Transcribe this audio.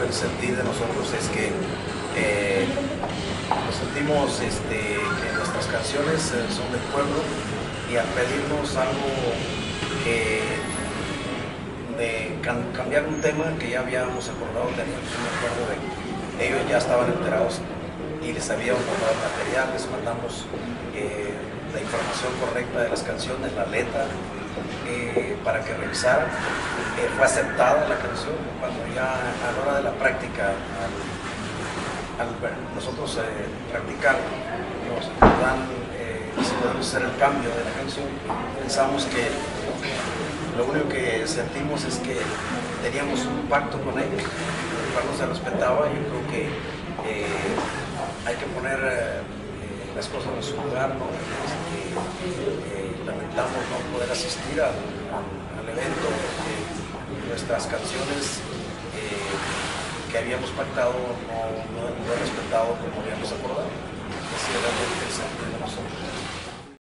el sentir de nosotros es que nos sentimos que nuestras canciones son del pueblo, y al pedirnos algo de cambiar un tema que ya habíamos acordado, teníamos un acuerdo de que ellos ya estaban enterados y les habíamos mandado el material, les mandamos la información correcta de las canciones, la letra, para que revisaran. Fue aceptada la canción. Cuando ya a la hora de la práctica, al nosotros practicar, nos dan, si podemos hacer el cambio de la canción, pensamos que lo único que sentimos es que teníamos un pacto con ellos, el cual no se respetaba. Yo creo que hay que poner las cosas en su lugar, ¿no? Lamentamos no poder asistir al evento. Nuestras canciones que habíamos pactado no he respetado como habíamos acordado. Es decir,